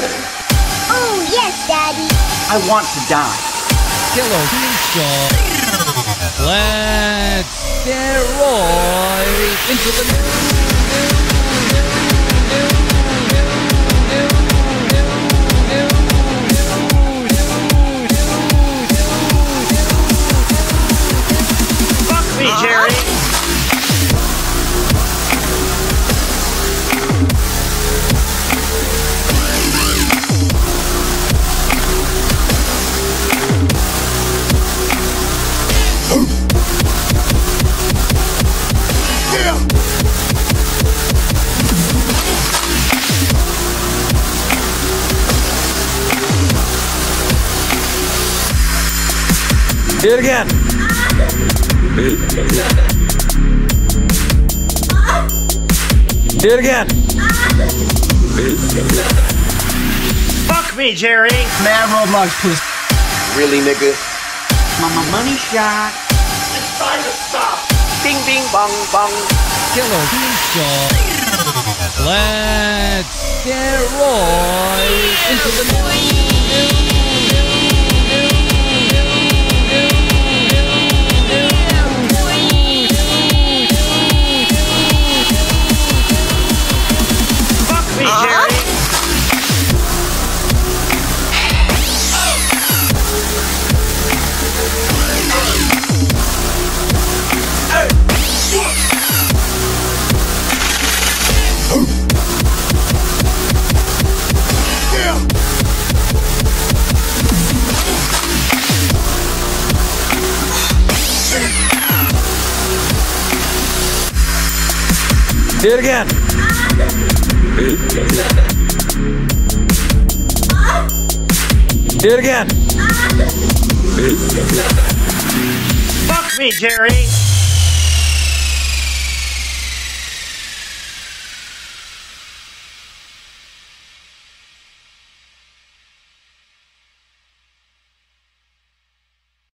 Oh, yes, Daddy. I want to die. Killer Shot. Let's get right into the Fuck me, Jerry. Do it again. Do it again. Fuck me, Jerry. Mad Roblox, please. Really, nigga? Mama money shot. It's time to stop! Bing, bing, bong, bong. Killer Shot. Let's get right into the Fuck me, Jerry. Do it again. Do it again. Fuck me, Jerry.